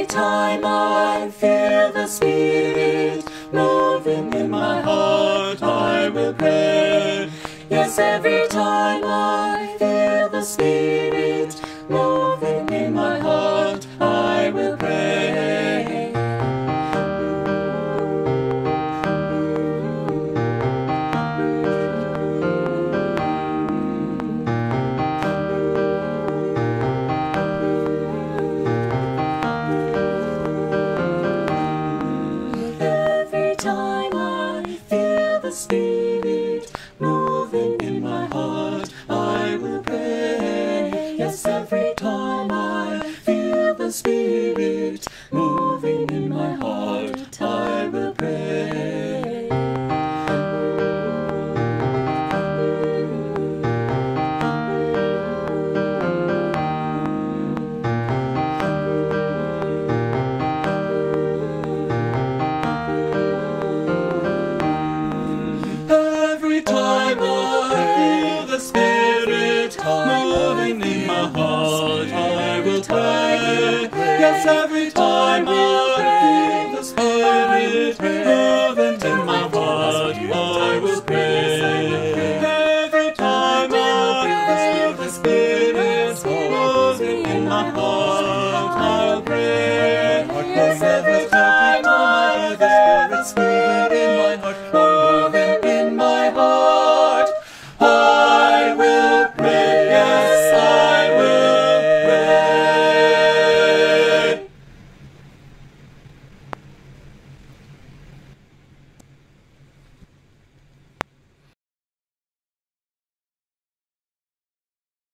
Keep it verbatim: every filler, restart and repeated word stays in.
every time I feel the Spirit moving in my heart, I will pray. Yes, every time I feel the Spirit moving in my heart, I will pray. Every time I feel the Spirit moving in my heart, I will pray. Yes, every time I feel the Spirit moving in my heart, I will pray. Every time I feel the Spirit moving in my heart, I will pray. Yes, every time I